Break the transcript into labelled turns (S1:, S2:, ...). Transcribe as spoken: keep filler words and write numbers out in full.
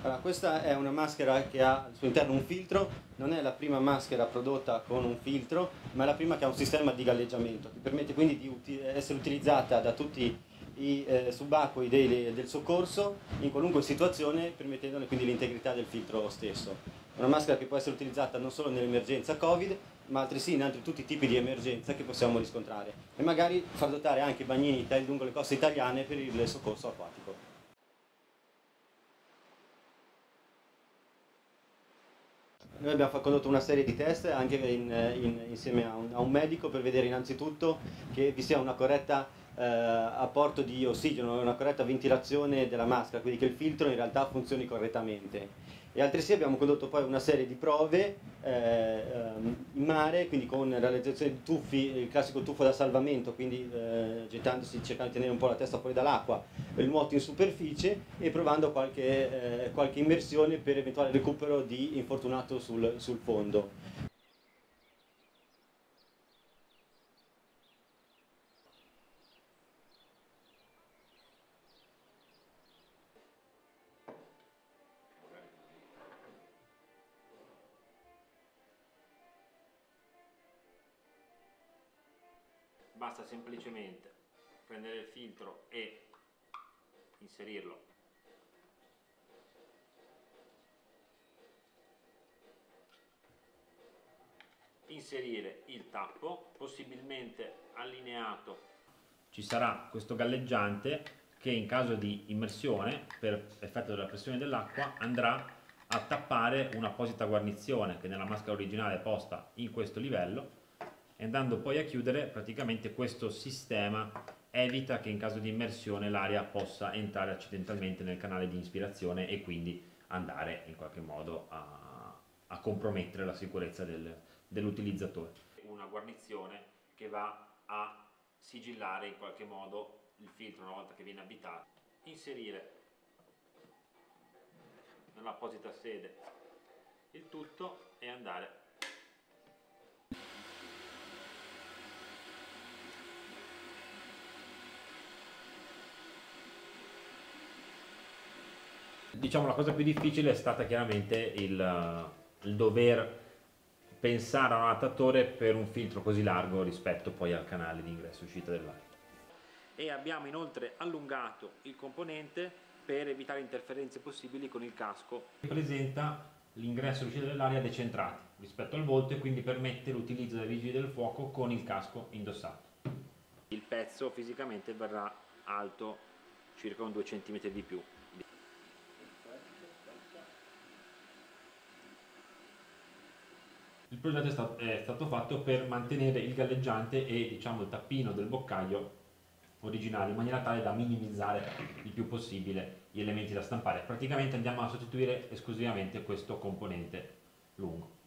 S1: Allora, questa è una maschera che ha al suo interno un filtro, non è la prima maschera prodotta con un filtro, ma è la prima che ha un sistema di galleggiamento, che permette quindi di uti- essere utilizzata da tutti i eh, subacquei dei- del soccorso in qualunque situazione, permettendone quindi l'integrità del filtro stesso. È una maschera che può essere utilizzata non solo nell'emergenza Covid, ma altresì in altri tutti i tipi di emergenza che possiamo riscontrare, e magari far dotare anche i bagnini lungo le coste italiane per il soccorso acquatico. Noi abbiamo condotto una serie di test anche in, in, insieme a un, a un medico, per vedere innanzitutto che vi sia una corretta eh, apporto di ossigeno, una corretta ventilazione della maschera, quindi che il filtro in realtà funzioni correttamente. E altresì abbiamo condotto poi una serie di prove eh, in mare, quindi con la realizzazione di tuffi, il classico tuffo da salvamento, quindi eh, gettandosi, cercando di tenere un po' la testa fuori dall'acqua, il nuoto in superficie, e provando qualche, eh, qualche immersione per eventuale recupero di infortunato sul, sul fondo.
S2: Basta semplicemente prendere il filtro e inserirlo inserire il tappo, possibilmente allineato. Ci sarà questo galleggiante che in caso di immersione, per effetto della pressione dell'acqua, andrà a tappare un'apposita guarnizione che nella maschera originale è posta in questo livello, e andando poi a chiudere, praticamente questo sistema evita che in caso di immersione l'aria possa entrare accidentalmente nel canale di ispirazione e quindi andare in qualche modo a, a compromettere la sicurezza del, dell'utilizzatore. Una guarnizione che va a sigillare in qualche modo il filtro una volta che viene avvitato, inserire nell'apposita sede il tutto e andare Diciamo la cosa più difficile è stata chiaramente il, il dover pensare a un adattatore per un filtro così largo rispetto poi al canale di ingresso e uscita dell'aria. E abbiamo inoltre allungato il componente per evitare interferenze possibili con il casco. Presenta l'ingresso e l'uscita dell'aria decentrati rispetto al volto e quindi permette l'utilizzo dei vigili del fuoco con il casco indossato. Il pezzo fisicamente verrà alto circa un due centimetri di più. Il progetto è stato, è stato fatto per mantenere il galleggiante e diciamo il tappino del boccaglio originale, in maniera tale da minimizzare il più possibile gli elementi da stampare. Praticamente andiamo a sostituire esclusivamente questo componente lungo.